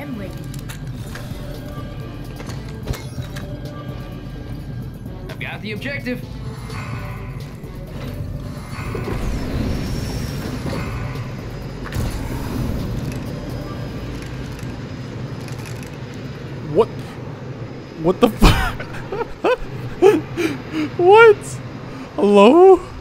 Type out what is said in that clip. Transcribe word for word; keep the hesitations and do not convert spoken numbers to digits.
and ready. I've got the objective. What? What the fuck? What? Hello?